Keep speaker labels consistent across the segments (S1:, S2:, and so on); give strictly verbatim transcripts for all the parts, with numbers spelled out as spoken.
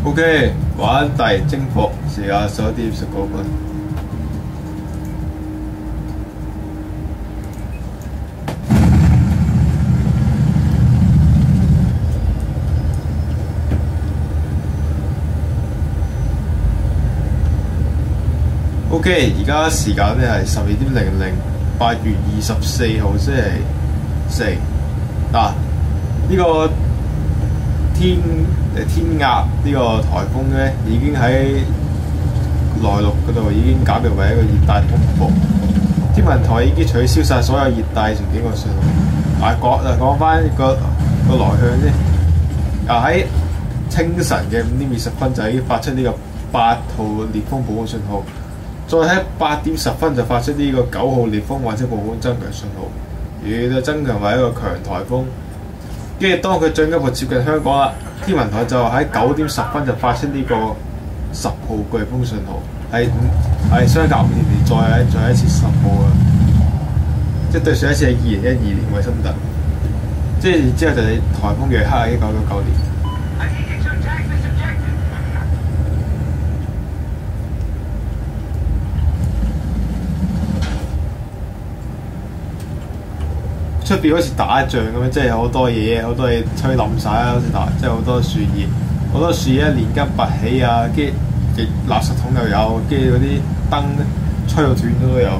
S1: OK， 玩大征服，時間十一點十九分。OK， 而家時間咧係十二點零零，八月二十四號星期四。嗱，呢個天誒天鴨呢個颱風咧，已經喺內陸嗰度已經減弱為一個熱帶風暴。天文台已經取消晒所有熱帶情景嘅信號。啊，講啊講翻個個來向啫。啊喺清晨嘅五點二十分就已經發出呢個八號烈風暴風信號。再喺八點十分就發出呢個九號烈風或者暴風增強信號，預計增強為一個強颱風。跟住當佢進一步接近香港啦，天文台就喺九點十分就發出呢個十號颶風信號，係係相隔五年嚟再再一次十號啊！即係對上一次係二零一二年惠森特，即係之後就係颱風約克喺一九九九年。出邊好似打仗咁樣，即係有好多嘢，好多嘢吹冧晒啦，好似打，即係好多樹葉，好多樹葉連根拔起啊，跟住垃圾桶又有，跟住嗰啲燈吹到斷咗都有。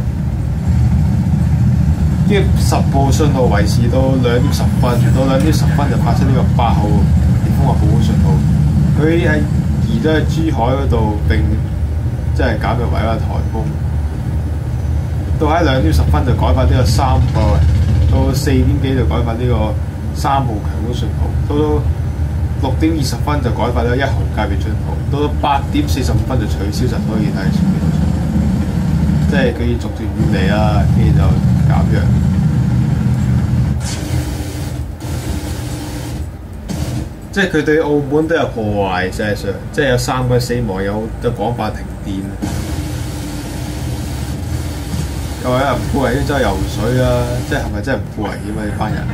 S1: 跟住十號信號維持到兩點十分，到兩點十分就發出呢個八號烈風或暴風信號。佢喺移咗去珠海嗰度，並即係減弱為一個颱風。到喺兩點十分就改發呢個三號。到四點幾就改發呢個三號強風信號，到到六點二十分就改發呢個一號戒備信號，到到八點四十五分就取消晒所有熱帶氣旋，即係佢要逐漸遠離啦，跟住就減弱。即係佢對澳門都有破壞，實際上即係有三個死亡，有有廣泛停電。又有人唔顧危險走去游水啊！即係係咪真係唔顧危險啊？呢班人，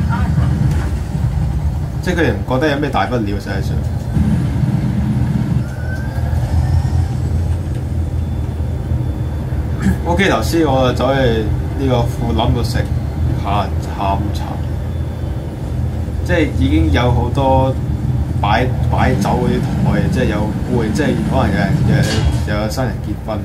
S1: 即係佢哋唔覺得有咩大不了，實際上。OK， 頭先我就走去呢個富林度食下下午茶，即係已經有好多擺擺酒嗰啲台，即係有杯，即係可能有人有有新人結婚。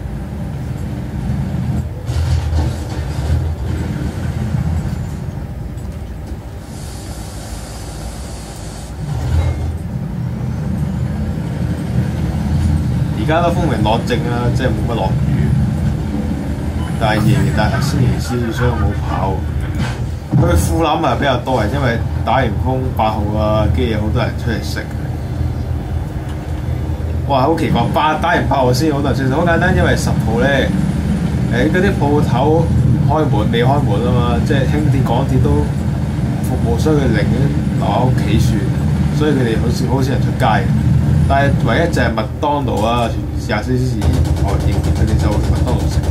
S1: 而家都風平浪靜啦，即係冇乜落雨，但係仍然但係星期四所以冇跑。佢富林係比較多嘅，因為打完風八號啊，跟住有好多人出嚟食。哇！好奇怪，八打完八號先好多人出嚟食，好簡單，因為十號咧誒嗰啲鋪頭開門未開門啊嘛，即係輕鐵港鐵都服務，所以佢寧願留喺屋企算，所以佢哋好少好少人出街。但係唯一就係麥當勞啊，廿四小時台營業，佢哋就去麥當勞食。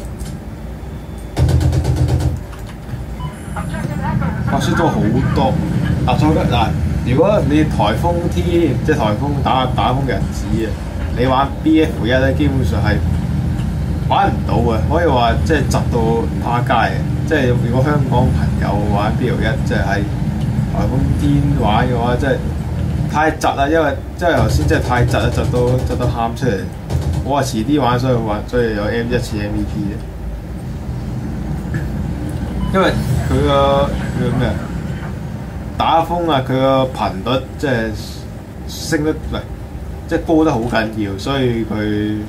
S1: 白雪都好多，嗱再嗱，如果你颱風天，即係颱風打打風嘅日子啊，你玩 B F 一咧，基本上係玩唔到嘅，可以話即係窒到趴街嘅。即係如果香港朋友玩 B F 一，即係喺颱風天玩嘅話，即係。太窒啦，因為即係頭先真係太窒啦，窒到窒到喊出嚟。我話遲啲玩，所以玩，所以有 M 一次 M V P 嘅。因為佢個佢個咩打風啊，佢個頻率即係升得唔係即係高得好緊要，所以佢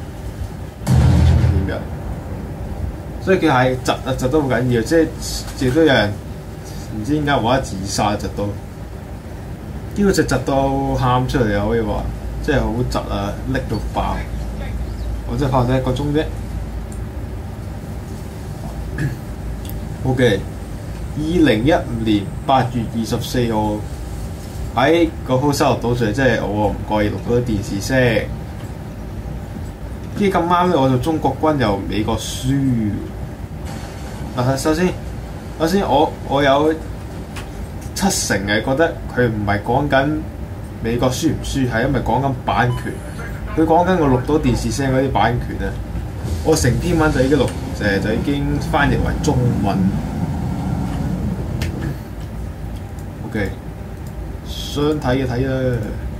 S1: 點樣？所以佢係窒啊窒得好緊要，即係亦都有人唔知點解無啦啦自殺窒到。呢個就窒到喊出嚟啊！可以話，即係好窒啊，拎到爆。我真係拍咗一個鐘啫。OK， 二零一五年八月二十四號喺個鋪收錄到出嚟，即係我唔覺意錄到啲電視聲。跟住咁啱咧，我做中國軍由美國輸。嗱，首先，首先我我有七成係覺得佢唔係講緊美國輸唔輸係因為講緊版權。佢講緊我錄到電視聲嗰啲版權啊，我成篇文就已經錄誒就已經翻譯為中文。OK， 想睇嘅睇啦，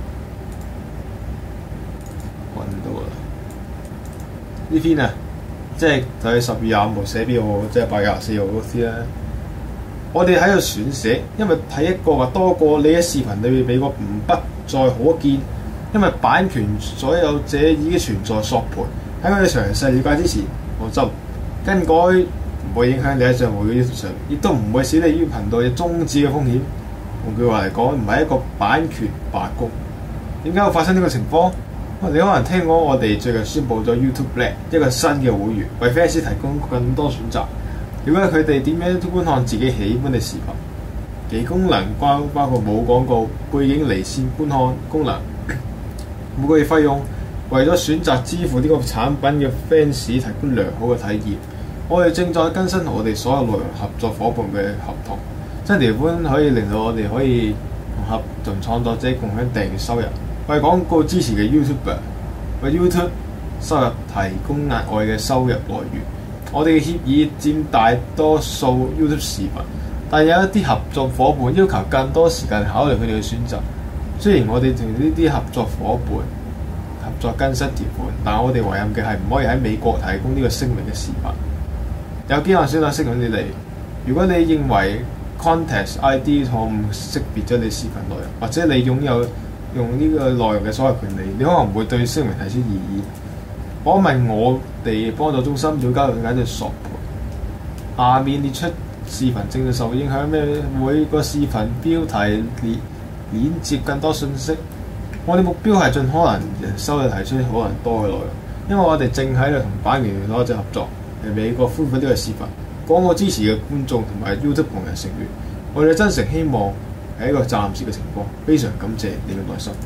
S1: 揾到啦。呢篇啊，即係佢十月廿五號寫俾我，即係八月廿四號嗰啲啦。我哋喺度選寫，因為睇一個話多過你喺視頻裏面美國唔不再可見，因為版權所有者已經存在索賠。喺我哋詳細了解之前，我就更改唔會影響你喺賬戶嘅上，亦都唔會使你於頻道嘅終止嘅風險。換句話嚟講，唔係一個版權罷工。點解會發生呢個情況？你可能聽講我哋最近宣布咗 YouTube Black 一個新嘅會員，為 fans 提供更多選擇。了解佢哋點樣觀看自己喜歡嘅視頻，其功能包包括冇廣告、背景離線觀看功能、每個月費用，為咗選擇支付呢個產品嘅 fans 提供良好嘅體驗。我哋正在更新我哋所有內容合作伙伴嘅合同，新條款可以令到我哋可以同合同創作者共享訂閱收入，為廣告支持嘅 YouTuber 為 YouTube 收入提供額外嘅收入來源。我哋嘅協議佔大多數 YouTube 視頻，但有一啲合作伙伴要求更多時間考慮佢哋嘅選擇。雖然我哋同呢啲合作伙伴合作更新條款，但我哋遺憾嘅係唔可以喺美國提供呢個聲明嘅視頻。有幾項選擇適用你哋。如果你認為 Context I D 錯誤識別咗你視頻內容，或者你擁有用呢個內容嘅所有權利，你可能會對聲明提出異議。我問我哋幫助中心了解佢解嘅索賠。下面列出視頻正在受影響咩？每個視頻標題連連接更多信息。我哋目標係盡可能人收嘅提出可能多嘅內容，因為我哋正喺度同版權攞者合作，係美國恢復呢個視頻廣告支持嘅觀眾同埋 YouTube 同人成員。我哋真誠希望係一個暫時嘅情況，非常感謝你嘅耐心。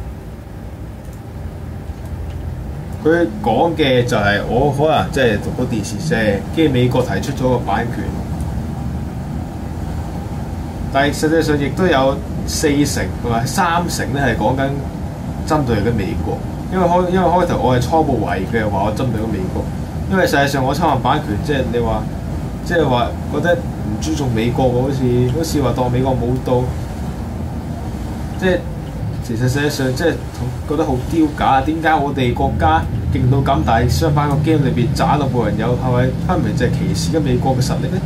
S1: 佢講嘅就係我可能即係讀到電視聲，跟住美國提出咗個版權，但係實際上亦都有四成同埋三成咧係講緊針對緊美國。因為開因為開頭我係初步懷疑嘅話，我針對緊美國，因為實際上我侵犯版權，即係你話即係話覺得唔尊重美國喎，好似好似話當美國冇到，即係。其實實際上即係覺得好丟架，點解我哋國家勁到咁，但係相反個 game 裏邊渣到冇人有，係咪分明就係歧視緊美國嘅實力咧？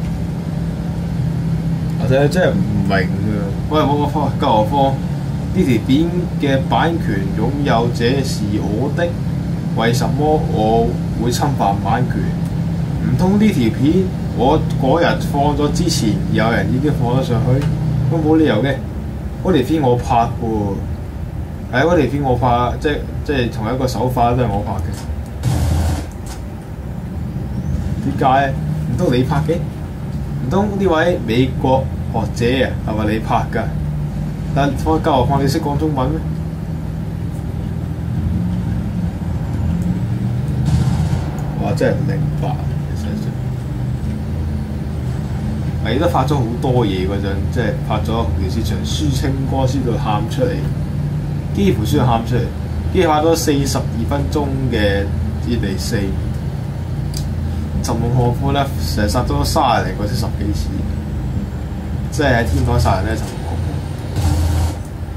S1: 或者真係唔明㗎。喂，我個科，更何況呢條片嘅版權擁有者是我的，為什麼我會侵犯版權？唔通呢條片我嗰日放咗之前，有人已經放咗上去，都冇理由嘅。嗰條片我拍喎。係嗰條片我拍，即係即係同一個手法都係我拍嘅。點解？唔通你拍嘅？唔通呢位美國學者啊，係咪你拍㗎？但我更何況你識講中文咩？哇！真係唔明白，其實上係都發咗好多嘢嗰陣，即係拍咗紅橋市場輸清歌輸到喊出嚟。幾乎輸到喊出嚟，跟住拍咗四十二分鐘嘅伊地四，尋夢賀夫咧成日殺咗三十零個，即十幾次，即係喺天台殺人咧尋夢賀夫。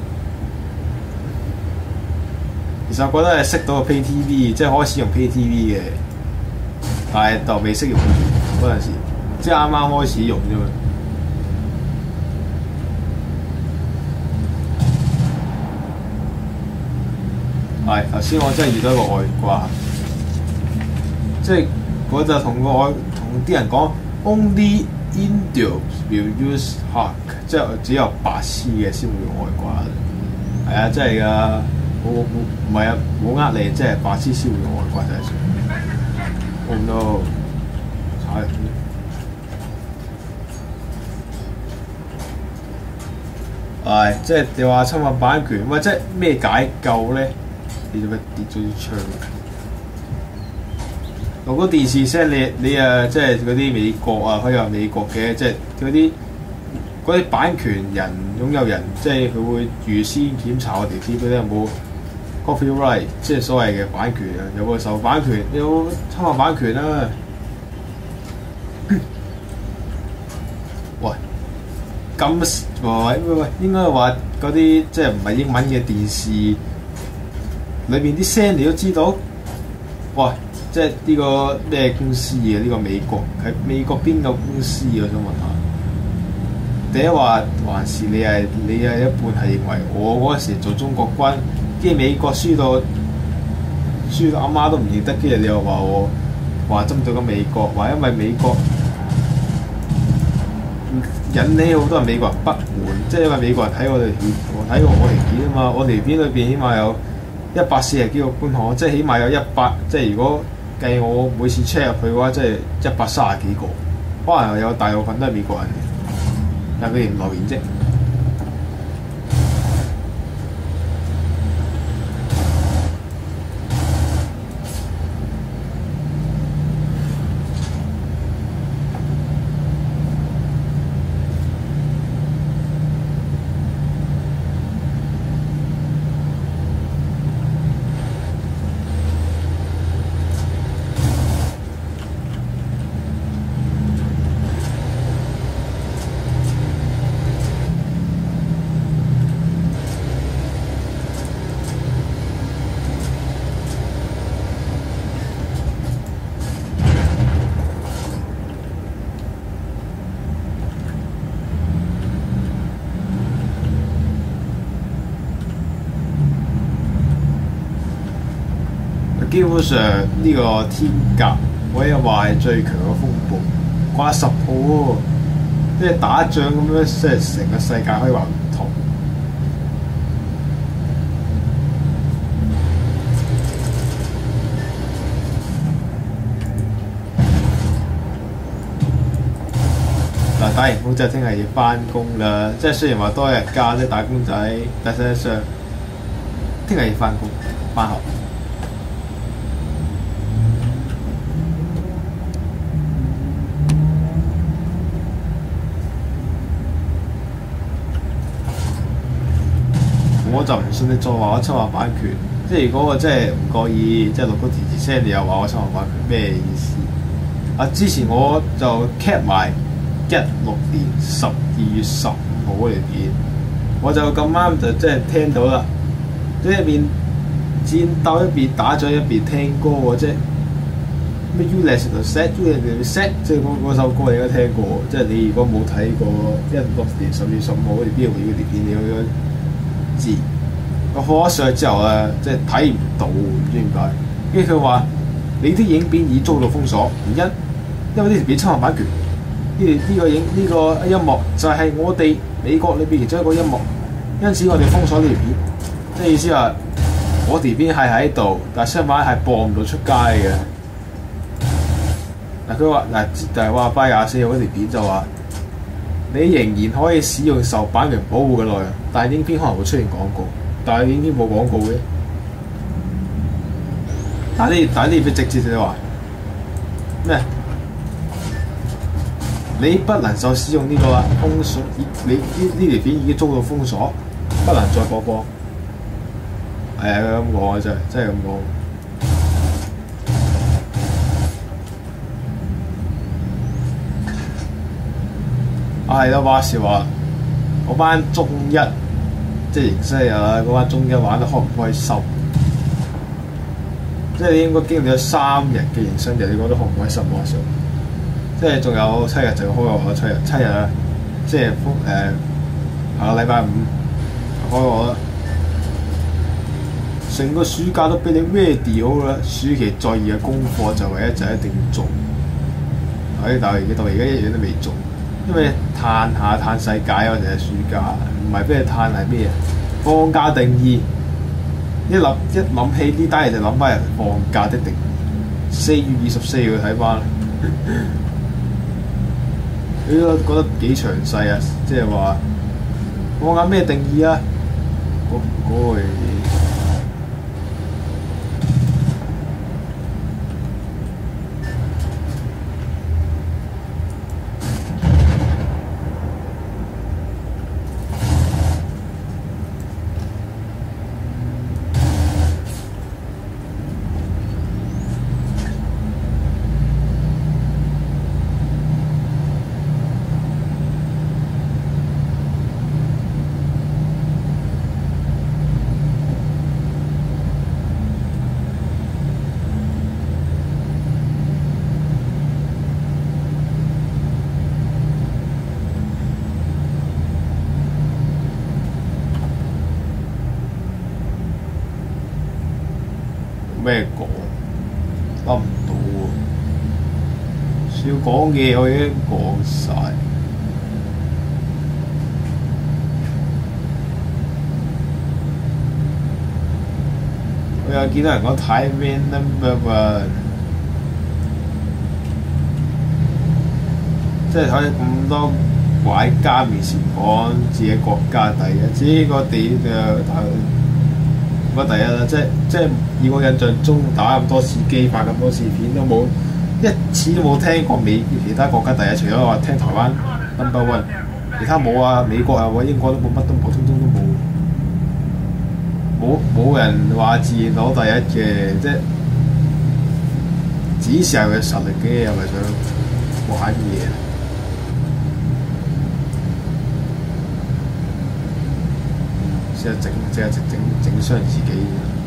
S1: 其實我覺得係識到個 Pay T V， 即係開始用 Pay T V 嘅，但係就未識用嗰陣時，即係啱啱開始用啫嘛。係頭先我真係遇到一個外掛，即係我就同個外同啲人講 ，only Indians will use hack， 即係只有白痴嘅先會用外掛。係啊，真係㗎，我我唔係啊，冇呃你，即係白痴先會用外掛就係。Oh no！ 踩入去。係，即係你話侵犯版權，喂，即係咩解救咧？你做乜跌咗啲槍？如果電視聲你你啊，即係嗰啲美國啊，可以話美國嘅，即係嗰啲嗰啲版權人擁有人，即係佢會預先檢查我哋貼嗰啲有冇 copyright， 即係所謂嘅版權啊，有冇受版權，有侵犯版權啊。喂，咁喂喂喂，應該話嗰啲即係唔係英文嘅電視裏邊啲聲你都知道？喂，即係呢個咩公司啊？呢、呢個美國喺美國邊個公司啊？我想問下。第一話還是你係你係一半係認為我嗰時做中國軍，跟住美國輸到輸到阿媽都唔認得，跟住你又話我話針對緊美國，話因為美國引起好多人美國人不滿，即係因為美國人睇我哋片，睇過我條片啊嘛，我條片裏邊起碼有一百四十幾個觀看，即係起碼有一百，即係如果計我每次 check 入去嘅話，即係一百三十幾個，可能有大部分都係美國人。但佢哋唔留言啫。基本上呢個天鴿可以話係最強嘅風暴，掛十號喎，即係打仗咁樣，即係成個世界可以話唔同。嗱，打完工之後，聽日要翻工啦。即係雖然話多日假，即係打工仔，但實際上聽日要翻工，翻學。我就唔信你再話我侵犯版權，即係如果我真係唔覺意，即係錄個電視聲，你又話我侵犯版權，咩意思？啊，之前我就 cap 埋一六年十二月十五號嗰條片，我就咁啱就即係聽到啦，即係一邊戰鬥一邊打仗一邊聽歌喎，即係咩 Ulysses 就 set，Ulysses set， 即係嗰首歌你應該聽過，即係你如果冇睇過一六年十二月十五號嗰條 video 嗰條片，你應該知。我放咗上去之後咧，即係睇唔到，唔知點解。跟住佢話：你啲影片已遭到封鎖，原因因為呢條片侵犯版權。呢呢個影呢、呢個音樂就係我哋美國裏邊其中一個音樂，因此我哋封鎖呢條片。即係意思話，我條片係喺度，但係相反係播唔到出街嘅。嗱佢話嗱，就係話八月廿四號嗰條片就話，你仍然可以使用受版權保護嘅內容，但係影片可能會出現廣告。但係已經冇廣告嘅，但係呢但係呢邊直接就話咩？你不能再使用呢個啦，封鎖你呢呢條片已經遭到封鎖，不能再播播。係啊，咁講啊，真係真係咁講。啊係啦，話時話嗰班中一。即係形勢啊！嗰班中一玩得開唔開心？即係你應該經歷咗三日嘅營商日，你覺得開唔開心啊？上即係仲有七日就要開學啦，七日七日啦，即係誒下個禮拜五開學啦。成個暑假都俾你 ready 好啦，暑期作業嘅功課就唯一就一定要做。誒，但係而家到而家一樣都未做，因為嘆下嘆世界啊！成日暑假。唔係俾你嘆係咩嘢？放假定義一諗一諗起呢單嘢就諗翻人放假的定義。四月二十四號睇翻，你都覺得幾詳細啊！即係話放假咩定義啊？我唔該。 咩講？諗唔到喎。要講嘅我已經講晒。我又見到人講睇 Man Number One， 即係喺咁多拐家面前講自己國家第一，自己個地就打乜第一啦！即係即係以我印象中打咁多次機，拍咁多次片都冇一次都冇聽過美其他國家第一，除咗話聽台灣 Number One， 其他冇啊，美國啊，或英國都冇，乜都冇，通通都冇。冇冇人話自然攞第一嘅，即係只是係佢實力嘅，又係想玩嘢。即係整，即係整整整傷自己。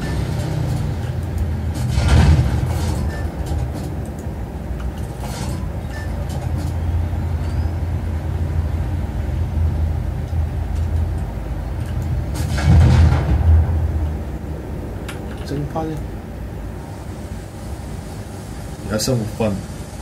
S1: 整翻咧，而家生活分。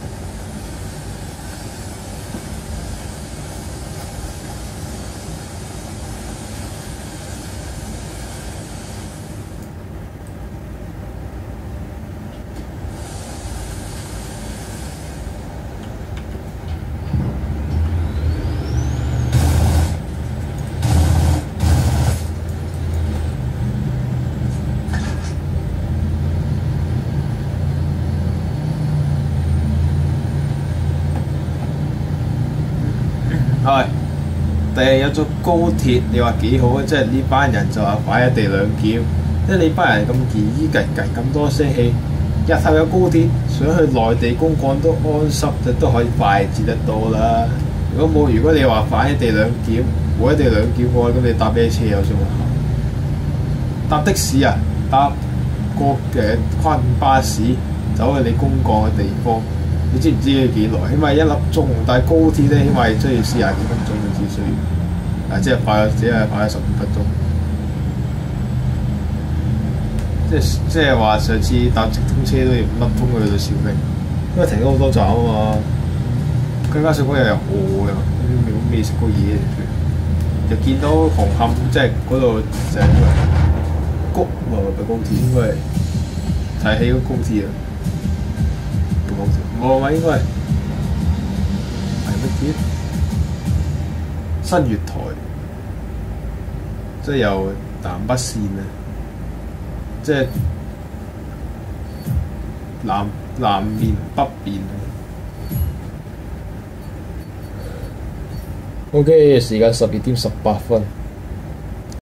S1: 係，第日有咗高鐵，你話幾好啊？即係呢班人就話擺一地兩檢，即係你班人咁嘰嘰計計咁多聲氣，日後有高鐵，想去內地公幹都安心，就都可以快捷得多啦。如果冇，如果你話擺一地兩檢，冇一地兩檢嘅話，咁你搭咩車有上行？搭的士啊，搭個嘅跨境巴士走去你公幹嘅地方。你知唔知要幾耐？起碼一粒鐘，但係高鐵咧，起碼需要四廿幾分鐘嘅只需要，啊，即係快，只係快咗十五分鐘。即係即係話上次搭直通車都要五粒鐘去到肇慶，因為停咗好多站啊嘛。更加上嗰日又餓又未食過嘢，就見到紅磡即係嗰度就係谷啊，唔係高鐵，應該係睇起個高鐵啊。我話應該係係乜嘢？新月台，即係由南北線啊，即係南南面北面。O.K. 時間十二點十八分。